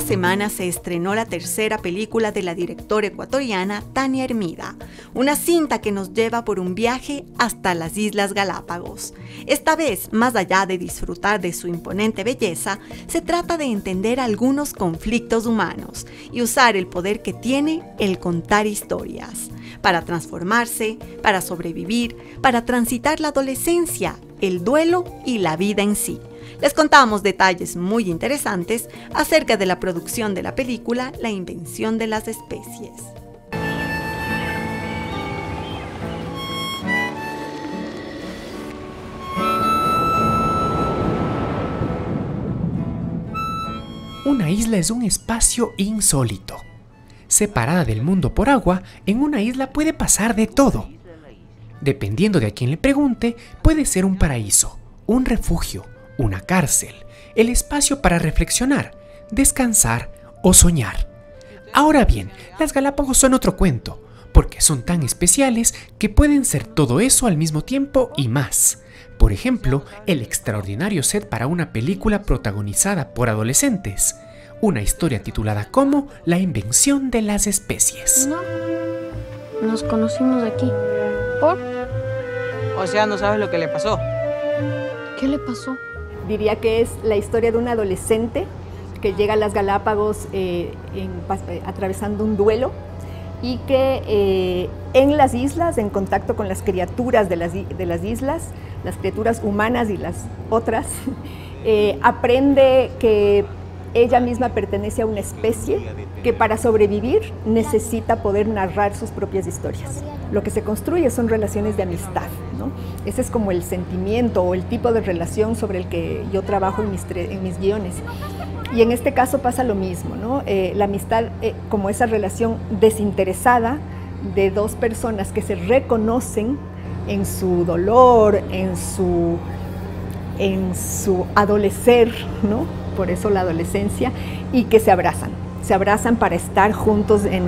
semana se estrenó la tercera película de la directora ecuatoriana Tania Hermida, una cinta que nos lleva por un viaje hasta las Islas Galápagos. Esta vez, más allá de disfrutar de su imponente belleza, se trata de entender algunos conflictos humanos y usar el poder que tiene el contar historias, para transformarse, para sobrevivir, para transitar la adolescencia, el duelo y la vida en sí. Les contamos detalles muy interesantes acerca de la producción de la película La invención de las especies. Una isla es un espacio insólito. Separada del mundo por agua, en una isla puede pasar de todo. Dependiendo de a quién le pregunte, puede ser un paraíso, un refugio, una cárcel, el espacio para reflexionar, descansar o soñar. Ahora bien, las Galápagos son otro cuento, porque son tan especiales que pueden ser todo eso al mismo tiempo y más. Por ejemplo, el extraordinario set para una película protagonizada por adolescentes. Una historia titulada como La invención de las especies. No, nos conocimos aquí. ¿Por? O sea, no sabes lo que le pasó. ¿Qué le pasó? Diría que es la historia de un adolescente que llega a las Galápagos atravesando un duelo y que en las islas, en contacto con las criaturas de las islas, las criaturas humanas y las otras, aprende que ella misma pertenece a una especie que para sobrevivir necesita poder narrar sus propias historias. Lo que se construye son relaciones de amistad, ¿no? Ese es como el sentimiento o el tipo de relación sobre el que yo trabajo en mis guiones. Y en este caso pasa lo mismo, ¿no? La amistad como esa relación desinteresada de dos personas que se reconocen en su dolor, en su adolecer, ¿no? Por eso la adolescencia, y que se abrazan para estar juntos en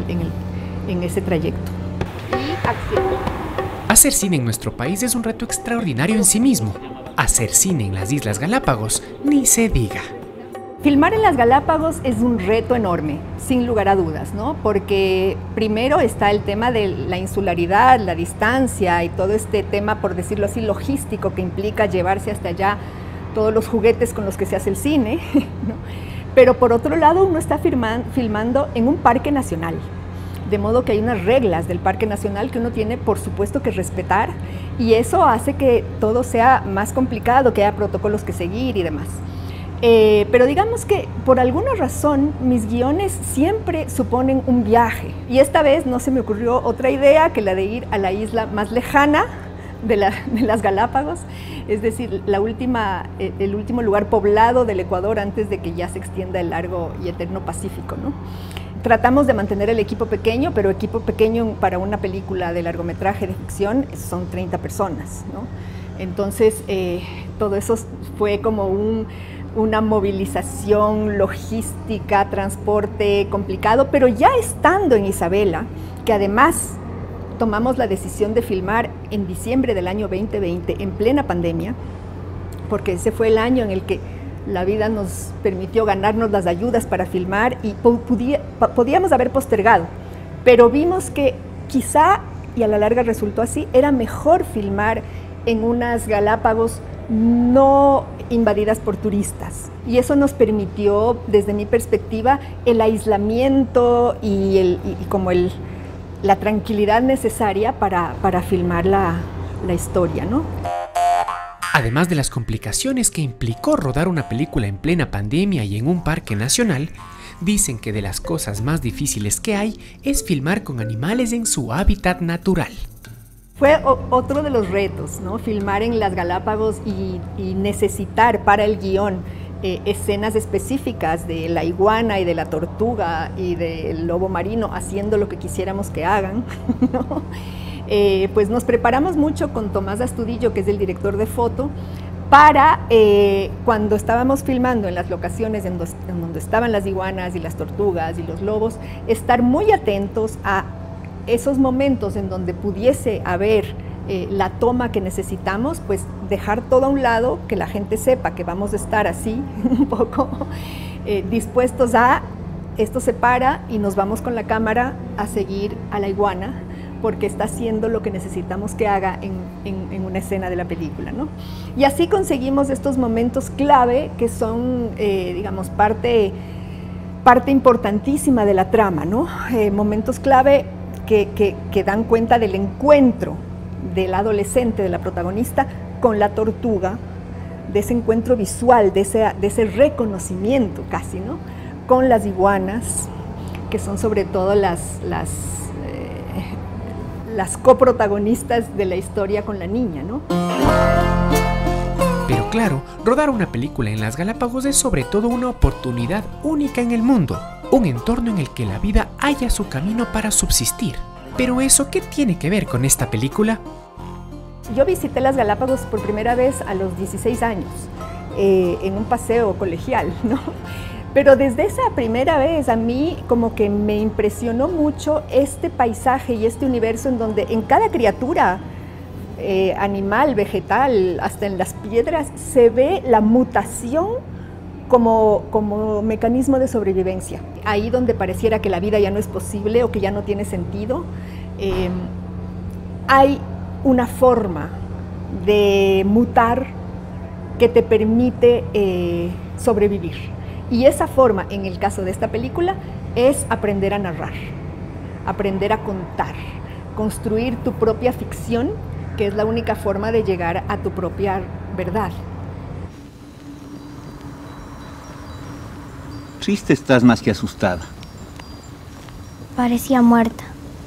ese trayecto. Y acción. Hacer cine en nuestro país es un reto extraordinario en sí mismo. Hacer cine en las Islas Galápagos, ni se diga. Filmar en las Galápagos es un reto enorme, sin lugar a dudas, ¿no? Porque primero está el tema de la insularidad, la distancia y todo este tema, por decirlo así, logístico que implica llevarse hasta allá todos los juguetes con los que se hace el cine, ¿no? Pero por otro lado uno está filmando en un parque nacional, de modo que hay unas reglas del parque nacional que uno tiene por supuesto que respetar, y eso hace que todo sea más complicado, que haya protocolos que seguir y demás. Pero digamos que por alguna razón mis guiones siempre suponen un viaje, y esta vez no se me ocurrió otra idea que la de ir a la isla más lejana de las Galápagos, es decir, el último lugar poblado del Ecuador antes de que ya se extienda el largo y eterno Pacífico, ¿no? Tratamos de mantener el equipo pequeño, pero equipo pequeño para una película de largometraje de ficción son 30 personas, ¿no? Entonces, todo eso fue como una movilización logística, transporte complicado, pero ya estando en Isabela, que además tomamos la decisión de filmar en diciembre del año 2020, en plena pandemia, porque ese fue el año en el que la vida nos permitió ganarnos las ayudas para filmar y podíamos haber postergado, pero vimos que quizá, y a la larga resultó así, era mejor filmar en unas Galápagos no invadidas por turistas. Y eso nos permitió, desde mi perspectiva, el aislamiento y la tranquilidad necesaria para filmar la historia, ¿no? Además de las complicaciones que implicó rodar una película en plena pandemia y en un parque nacional, dicen que de las cosas más difíciles que hay es filmar con animales en su hábitat natural. Fue otro de los retos, ¿no? Filmar en las Galápagos y necesitar para el guión escenas específicas de la iguana y de la tortuga y del lobo marino haciendo lo que quisiéramos que hagan, ¿no? Pues nos preparamos mucho con Tomás Astudillo, que es el director de foto, para cuando estábamos filmando en las locaciones en donde estaban las iguanas y las tortugas y los lobos, estar muy atentos a esos momentos en donde pudiese haber la toma que necesitamos, pues dejar todo a un lado, que la gente sepa que vamos a estar así un poco, dispuestos a, esto se para y nos vamos con la cámara a seguir a la iguana, porque está haciendo lo que necesitamos que haga en una escena de la película, ¿no? Y así conseguimos estos momentos clave que son, digamos, parte importantísima de la trama, ¿no? Momentos clave que dan cuenta del encuentro del adolescente, de la protagonista, con la tortuga, de ese encuentro visual, de ese reconocimiento casi, ¿no? Con las iguanas, que son sobre todo las coprotagonistas de la historia con la niña, ¿no? Pero claro, rodar una película en las Galápagos es sobre todo una oportunidad única en el mundo, un entorno en el que la vida halla su camino para subsistir. Pero ¿eso qué tiene que ver con esta película? Yo visité las Galápagos por primera vez a los 16 años, en un paseo colegial, ¿no? Pero desde esa primera vez a mí como que me impresionó mucho este paisaje y este universo en donde en cada criatura, animal, vegetal, hasta en las piedras, se ve la mutación como mecanismo de sobrevivencia. Ahí donde pareciera que la vida ya no es posible o que ya no tiene sentido, hay una forma de mutar que te permite sobrevivir. Y esa forma, en el caso de esta película, es aprender a narrar, aprender a contar, construir tu propia ficción, que es la única forma de llegar a tu propia verdad. Triste estás más que asustada. Parecía muerta.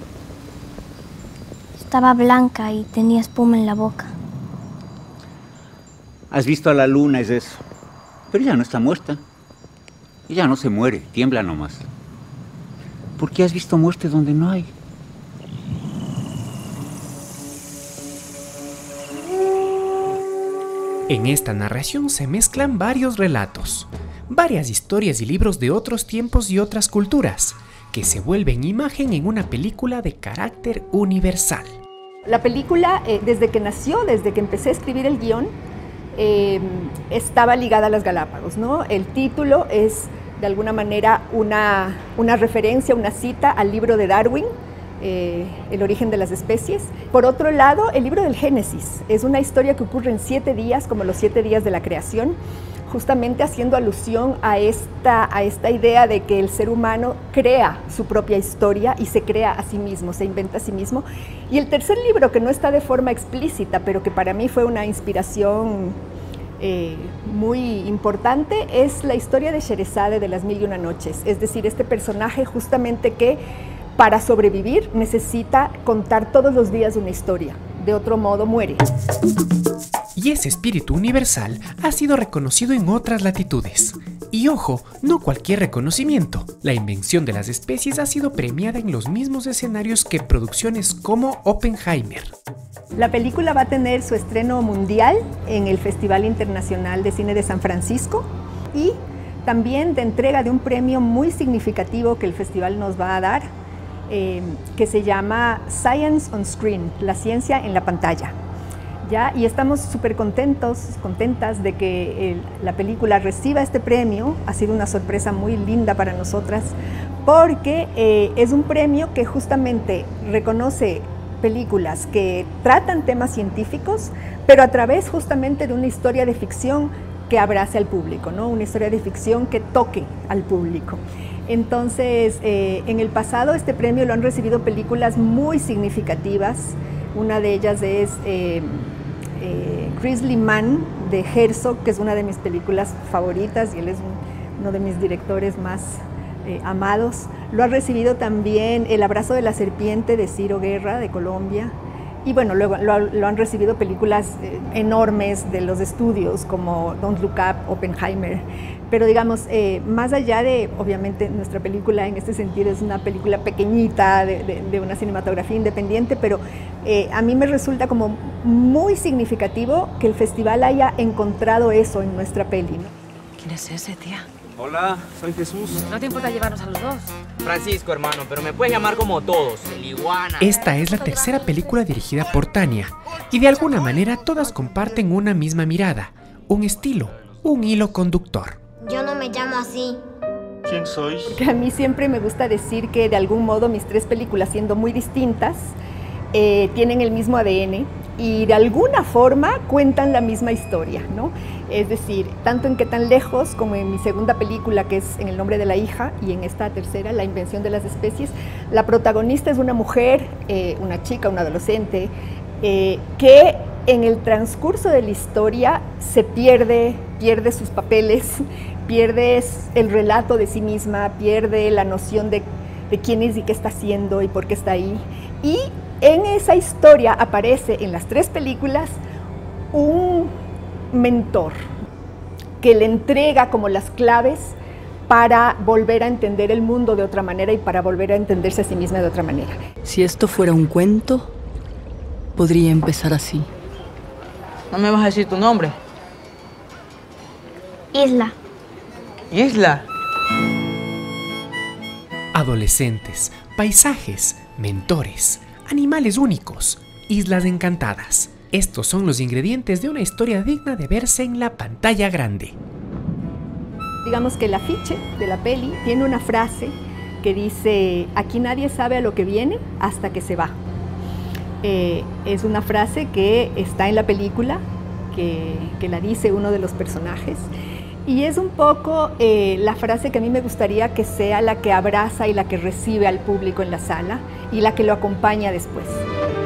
Estaba blanca y tenía espuma en la boca. Has visto a la luna, es eso. Pero ella no está muerta. Ella no se muere, tiembla nomás. ¿Por qué has visto muerte donde no hay? En esta narración se mezclan varios relatos, varias historias y libros de otros tiempos y otras culturas, que se vuelven imagen en una película de carácter universal. La película, desde que nació, desde que empecé a escribir el guión, estaba ligada a las Galápagos, ¿no? El título es, de alguna manera, una referencia, una cita al libro de Darwin, El origen de las especies. Por otro lado, el libro del Génesis es una historia que ocurre en 7 días, como los 7 días de la creación, justamente haciendo alusión a esta idea de que el ser humano crea su propia historia y se crea a sí mismo, se inventa a sí mismo. Y el tercer libro, que no está de forma explícita, pero que para mí fue una inspiración muy importante, es la historia de Sherezade de las 1001 noches, es decir, este personaje justamente que para sobrevivir necesita contar todos los días una historia, de otro modo muere. Y ese espíritu universal ha sido reconocido en otras latitudes. Y ojo, no cualquier reconocimiento. La invención de las especies ha sido premiada en los mismos escenarios que producciones como Oppenheimer. La película va a tener su estreno mundial en el Festival Internacional de Cine de San Francisco y también de entrega de un premio muy significativo que el festival nos va a dar, que se llama Science on Screen, la ciencia en la pantalla. ¿Ya? Y estamos súper contentas de que la película reciba este premio. Ha sido una sorpresa muy linda para nosotras, porque es un premio que justamente reconoce películas que tratan temas científicos, pero a través justamente de una historia de ficción que abrace al público, ¿no? Una historia de ficción que toque al público. Entonces, en el pasado este premio lo han recibido películas muy significativas. Una de ellas es Grizzly Man de Herzog, que es una de mis películas favoritas y él es uno de mis directores más amados. Lo ha recibido también El abrazo de la serpiente de Ciro Guerra de Colombia. Y bueno, luego lo han recibido películas enormes de los estudios como Don't Look Up, Oppenheimer. Pero digamos, más allá de, obviamente, nuestra película en este sentido es una película pequeñita de una cinematografía independiente, pero a mí me resulta como muy significativo que el festival haya encontrado eso en nuestra peli, ¿no? ¿Quién es ese, tía? Hola, soy Jesús. ¿No te importa llevarnos a los dos? Francisco, hermano, pero me puedes llamar como todos, el iguana. Esta es la tercera película dirigida por Tania, y de alguna manera todas comparten una misma mirada, un estilo, un hilo conductor. Yo no me llamo así. ¿Quién sois? Porque a mí siempre me gusta decir que de algún modo mis 3 películas, siendo muy distintas, tienen el mismo ADN y de alguna forma cuentan la misma historia, ¿no? Es decir, tanto en Qué tan lejos como en mi segunda película, que es En el nombre de la hija, y en esta tercera, La invención de las especies, la protagonista es una mujer, una chica, una adolescente, que en el transcurso de la historia se pierde sus papeles, pierde el relato de sí misma, pierde la noción de quién es y qué está haciendo y por qué está ahí. Y en esa historia aparece en las 3 películas un mentor que le entrega como las claves para volver a entender el mundo de otra manera y para volver a entenderse a sí misma de otra manera. Si esto fuera un cuento, podría empezar así. ¿No me vas a decir tu nombre? Isla. Isla. Adolescentes, paisajes, mentores, animales únicos, islas encantadas. Estos son los ingredientes de una historia digna de verse en la pantalla grande. Digamos que el afiche de la peli tiene una frase que dice: aquí nadie sabe a lo que viene hasta que se va. Es una frase que está en la película, que la dice uno de los personajes. Y es un poco la frase que a mí me gustaría que sea la que abraza y la que recibe al público en la sala y la que lo acompaña después.